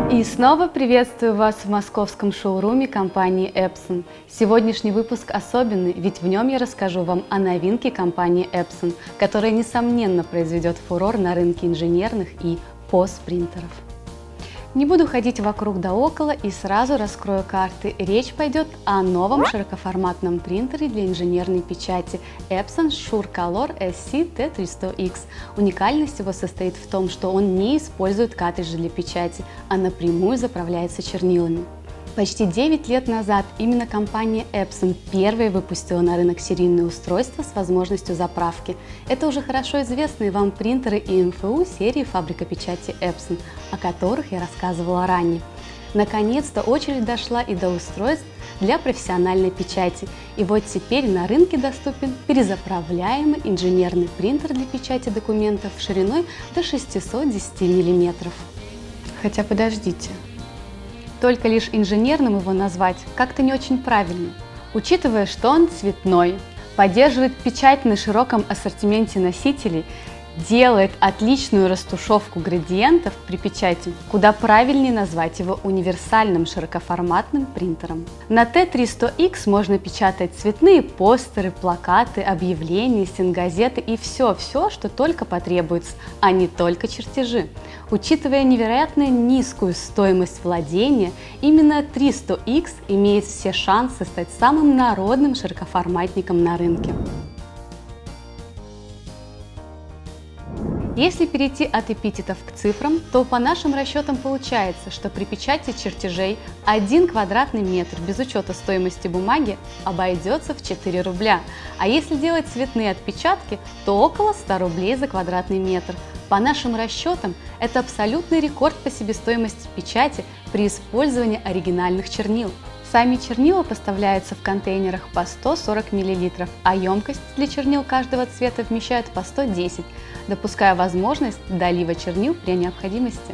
И снова приветствую вас в московском шоуруме компании Epson. Сегодняшний выпуск особенный, ведь в нем я расскажу вам о новинке компании Epson, которая, несомненно, произведет фурор на рынке инженерных и POS-принтеров. Не буду ходить вокруг да около и сразу раскрою карты. Речь пойдет о новом широкоформатном принтере для инженерной печати Epson SureColor SC-T300X. Уникальность его состоит в том, что он не использует картриджи для печати, а напрямую заправляется чернилами. Почти 9 лет назад именно компания Epson первой выпустила на рынок серийные устройства с возможностью заправки. Это уже хорошо известные вам принтеры и МФУ серии «Фабрика печати Epson», о которых я рассказывала ранее. Наконец-то очередь дошла и до устройств для профессиональной печати. И вот теперь на рынке доступен перезаправляемый инженерный принтер для печати документов шириной до 610 мм. Хотя подождите. Только лишь инженерным его назвать как-то не очень правильно, учитывая, что он цветной, поддерживает печать на широком ассортименте носителей, делает отличную растушевку градиентов при печати, куда правильнее назвать его универсальным широкоформатным принтером. На T300X можно печатать цветные постеры, плакаты, объявления, стенгазеты и все, что только потребуется, а не только чертежи. Учитывая невероятно низкую стоимость владения, именно 300X имеет все шансы стать самым народным широкоформатником на рынке. Если перейти от эпитетов к цифрам, то по нашим расчетам получается, что при печати чертежей 1 квадратный метр без учета стоимости бумаги обойдется в 4 рубля, а если делать цветные отпечатки, то около 100 рублей за квадратный метр. По нашим расчетам, это абсолютный рекорд по себестоимости печати при использовании оригинальных чернил. Сами чернила поставляются в контейнерах по 140 мл, а емкость для чернил каждого цвета вмещает по 110, допуская возможность долива чернил при необходимости.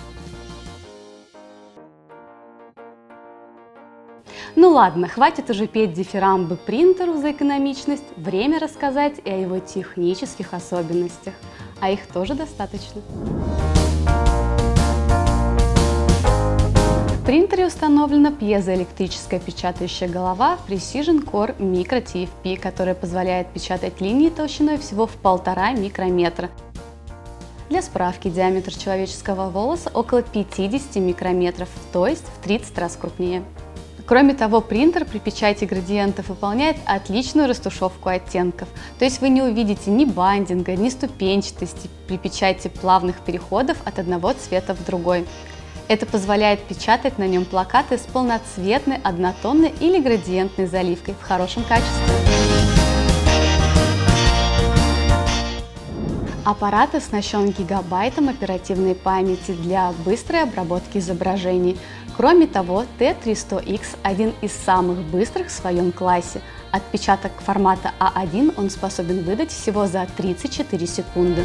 Ну ладно, хватит уже петь дифирамбы принтеру за экономичность, время рассказать и о его технических особенностях, а их тоже достаточно. В принтере установлена пьезоэлектрическая печатающая голова Precision Core Micro TFP, которая позволяет печатать линии толщиной всего в 1,5 микрометра. Для справки, диаметр человеческого волоса около 50 микрометров, то есть в 30 раз крупнее. Кроме того, принтер при печати градиентов выполняет отличную растушевку оттенков, то есть вы не увидите ни бандинга, ни ступенчатости при печати плавных переходов от одного цвета в другой. Это позволяет печатать на нем плакаты с полноцветной, однотонной или градиентной заливкой в хорошем качестве. Аппарат оснащен гигабайтом оперативной памяти для быстрой обработки изображений. Кроме того, T300X один из самых быстрых в своем классе. Отпечаток формата А1 он способен выдать всего за 34 секунды.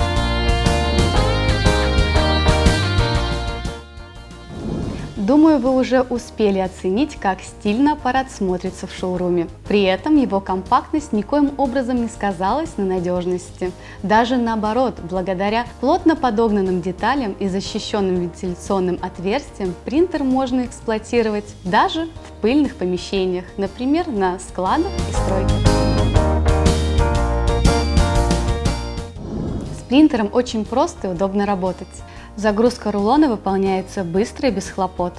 Думаю, вы уже успели оценить, как стильно аппарат смотрится в шоуруме. При этом его компактность никоим образом не сказалась на надежности. Даже наоборот, благодаря плотно подогнанным деталям и защищенным вентиляционным отверстиям принтер можно эксплуатировать даже в пыльных помещениях, например, на складах и стройках. С принтером очень просто и удобно работать. Загрузка рулона выполняется быстро и без хлопот.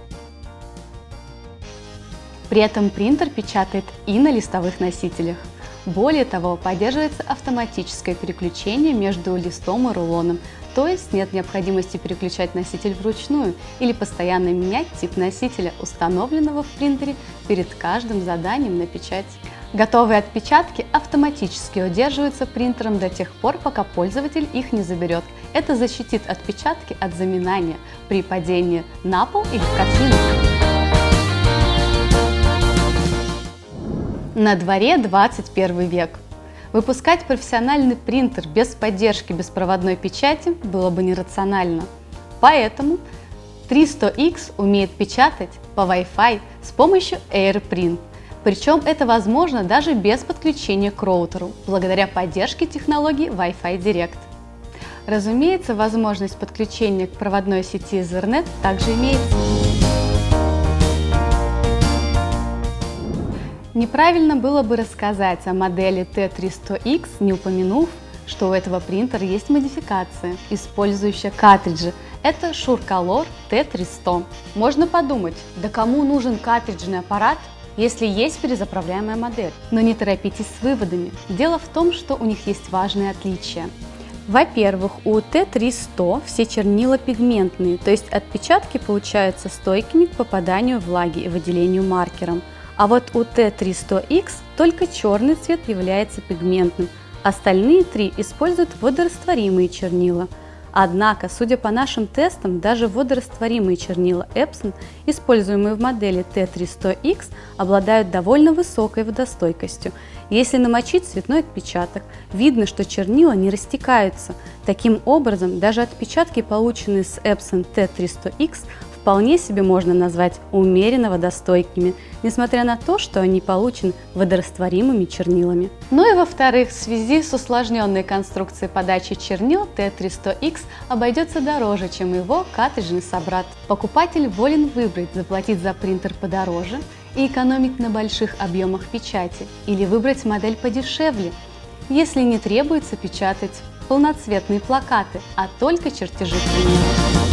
При этом принтер печатает и на листовых носителях. Более того, поддерживается автоматическое переключение между листом и рулоном, то есть нет необходимости переключать носитель вручную или постоянно менять тип носителя, установленного в принтере перед каждым заданием на печать. Готовые отпечатки автоматически удерживаются принтером до тех пор, пока пользователь их не заберет. Это защитит отпечатки от заминания при падении на пол или в корзину. На дворе 21 век. Выпускать профессиональный принтер без поддержки беспроводной печати было бы нерационально. Поэтому 300X умеет печатать по Wi-Fi с помощью AirPrint. Причем это возможно даже без подключения к роутеру, благодаря поддержке технологии Wi-Fi Direct. Разумеется, возможность подключения к проводной сети Ethernet также имеется. Неправильно было бы рассказать о модели T300X, не упомянув, что у этого принтера есть модификация, использующая картриджи. Это SureColor T300. Можно подумать, да кому нужен картриджный аппарат, если есть перезаправляемая модель? Но не торопитесь с выводами. Дело в том, что у них есть важные отличия. Во-первых, у T300 все чернила пигментные, то есть отпечатки получаются стойкими к попаданию влаги и выделению маркером. А вот у T300X только черный цвет является пигментным, остальные три используют водорастворимые чернила. Однако, судя по нашим тестам, даже водорастворимые чернила Epson, используемые в модели T300X, обладают довольно высокой водостойкостью. Если намочить цветной отпечаток, видно, что чернила не растекаются. Таким образом, даже отпечатки, полученные с Epson T300X, вполне себе можно назвать умеренно водостойкими, несмотря на то, что они получены водорастворимыми чернилами. Ну и во-вторых, в связи с усложненной конструкцией подачи чернил T300X обойдется дороже, чем его картриджный собрат. Покупатель волен выбрать, заплатить за принтер подороже и экономить на больших объемах печати, или выбрать модель подешевле, если не требуется печатать полноцветные плакаты, а только чертежи примеров.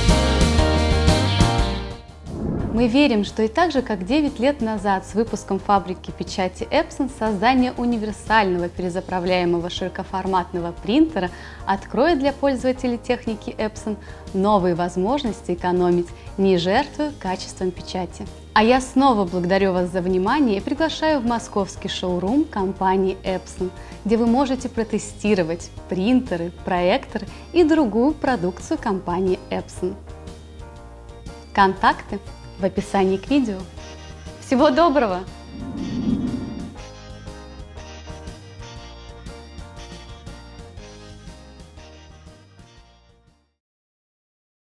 Мы верим, что и так же, как 9 лет назад с выпуском фабрики печати Epson, создание универсального перезаправляемого широкоформатного принтера откроет для пользователей техники Epson новые возможности экономить, не жертвуя качеством печати. А я снова благодарю вас за внимание и приглашаю в московский шоурум компании Epson, где вы можете протестировать принтеры, проекторы и другую продукцию компании Epson. Контакты в описании к видео. Всего доброго!